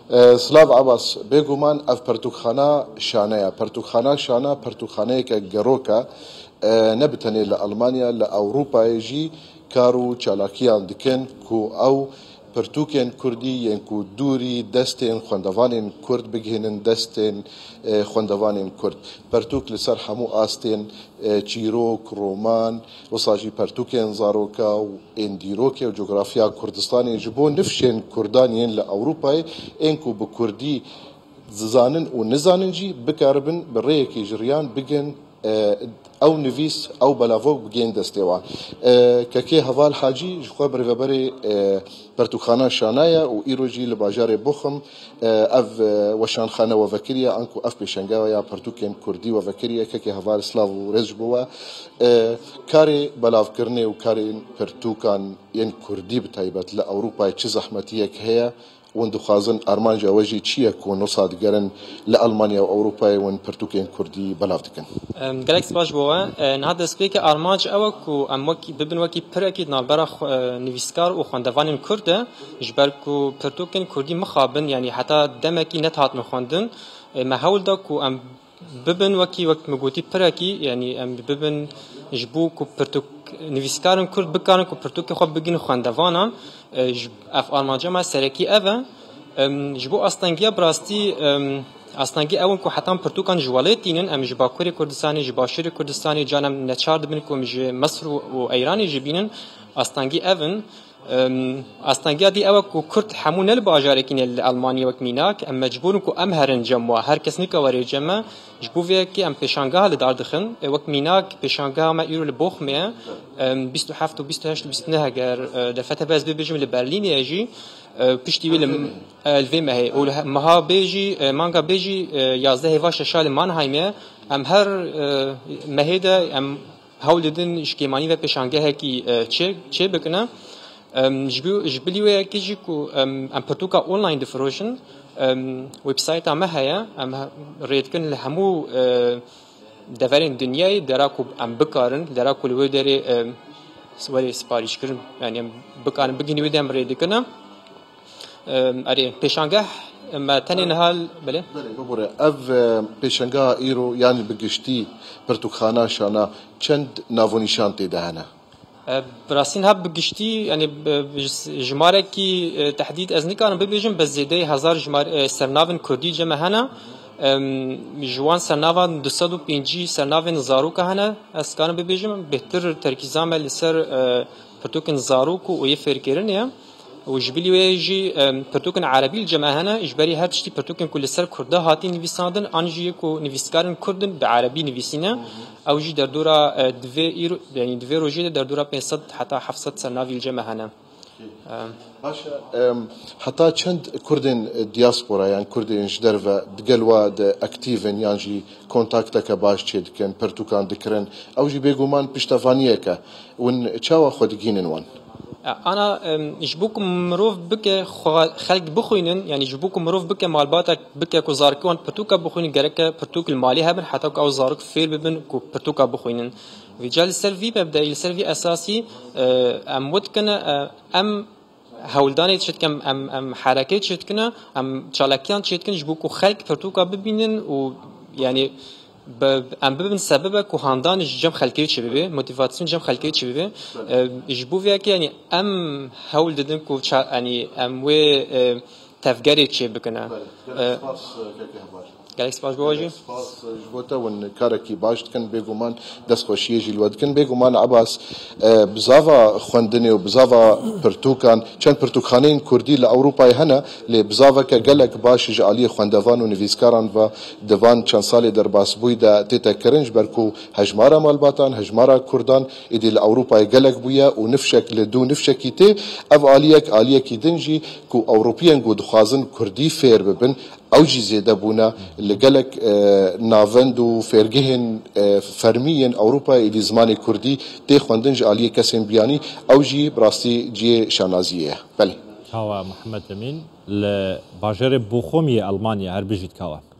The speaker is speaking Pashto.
سلاف عباس بيغومان اف پرتوخانه شانه پرتوخانه شانه پرتوخانه که گروکا نبتنی لألمانيا لأوروبا يجي كارو چالاكيان دكن كو او پرتوکن کردی ین کو دوری دستین خوندوانین کرد بگهنن دستین خوندوانین کرد پرتوک لسر همو آستین چیروک رومان وصاجی پرتوکن زاروکا و اندیروکا و جغرافیا کردستانی جبو نفشین کردانین لأوروپای اینکو بکردی زانن و نزانن جی بکاربن برایکی جریان بگن او نویس او بلاوک بگین دستیوا که هوال حاجی جخوا بری پرتوخانه شانایا و ایروجی لباجار بخم اف وشان خانه و وکریه انکو اف پیشنگاویا پرتوکن کردی و وکریه که هوال سلاو و رزج بوا کاری بلاو کرنه و کاری پرتوکان ین کردی بتایبت لأوروپا چه زحمتیه که هیا وندو خازن ارمان جاوجي تشيا كون نصاد جرن لألمانيا وأوروبا ون برتوكين كردي بلافتكن. جالكس باش بوا نهاد سبيك ارمانج اوكو ام وكي ببن وكي بركي نالبرا نيفيسكار وخوندوانين كرد جبركو برتوكين كردي مخابن يعني حتى دمكي نتهات مخوندن ما هول داكو ام ببن وكي وقت مغوتي بركي يعني ام ببن جبوكو برتوك نویسکارن کرد بکارن که پرتوک خوب بگین خواندوانا اف آلمانجا ما سرکی اوه جبو استانگیا براستی استانگی اون که حتی پرتوکان جوالتینن ام جبا کوری کردستانی جبا شوری کردستانی جانم نچارد بین که مج مصر و ایرانی جبینن استانگی اون استانگیا دی اوه که کرد همون الباجاره کین آلمانی وقت میناک ام مجبورن که ام هرن جمع هر کس نکواری جمع جبو وی که ام پیشانگاه لدار دخن وقت میناک پیشانگاه ما ایرو لبوخ میه 27 و 28 و 29 اگر دفعه باز ببیجم لبرلین یجی پشتی ویل الوی مه او مها بیجی مانگا بیجی 11 هواش شال مانهایمه ام هر مهده ام هولدن اشکیمانی و پیشانگاه کی چه بکنه جبلیو کیجی کو ام پرتوکا اونلاین دفروشن ویب سایت ام هيا ام ريد كن لهمو دفرين دنياي دراكو ام بكارن دراكو لو دري سوالي سپاريش كرن يعني ام بكارن بگيني ودم ريد كنا اري پیشانگاه ما تاني نهال بله ببره اف پیشانگاه ايرو يعني بگشتي پرتوخانه شانا چند ناونيشان تدهنه براسين هب بگشتي يعني جماره کی تحديد از نکارم ببیجم بس زیده 1000 جمار سرناون کردی جمع هنا جوان سرناون 205 سرناون زاروک هنا از کارم ببیجم بهتر ترکیزام لسر پرتوکن زاروک و یفرکرن یا وجبلي ويجي برتوكن عربي الجماعة هنا إجباري هاد شتي برتوكن كل سر كرده هاتي نفيساندن أنجي كو نفيسكارن كردن بعربي نفيسينا أو جي دردورا دفي يعني دفي روجي دردورا 500 حتى 700 سنة في الجماعة هنا. باشا حتى چند كردن دياسبورا يعني كردن جدرفا دقلوا اكتيفن يعني كونتاكتك باش تشد كان برتوكان دكرن أو جي بيجومان بيشتافانيكا ون تشاوا خدجينن وان. أنا جبوك مروف بك خلق بخوينن يعني جبوك مروف بك مالباتك بك كو زاركون برتوكا بخوين جرك برتوك المالي هبن حتى كو زارك فيل ببن كو برتوكا بخوينن رجال السيرفي ببدأ السيرفي أساسي أم ودكنا أم هولداني تشتكم أم حركات تشتكنا أم تشالكيان تشتكن جبوك خلق برتوكا ببينن و يعني ام ببین سبب که هندان جم خلقی چی ببی موتیواسیون جم خلقی چی ببی جبوی که یعنی ام حول دادن که یعنی ام و تفکری چی بکنه گالکس باش بواجی جبوتا ون کارکی باش کن بگومان دست خوشی جلوت کن بگومان عباس بزاوا خوندنی و بزاوا پرتوکان چند پرتوکخانین کردی لأوروپای هنه لبزاوا که گلک باش جعلی خوندوان و نویسکاران و دوان چند سال در باس بویدا تیتا کرنج برکو هجمارا مالباتان هجمارا کردان ایدی لأوروپای گلک بویا و نفشک لدو نفشکی تی او آلیکی دنجی که اوروپیان گود خوازن کردی فیر ببن اوجي زيدا بونا لقلك نافند وفرجهن فرميا اوروبا الى زمان كردي تي خوندنج عليه كسم بياني اوجي براستي جي شانازيه بله كاوا محمد امين لباجر بوخومي المانيا هربجيت كاوا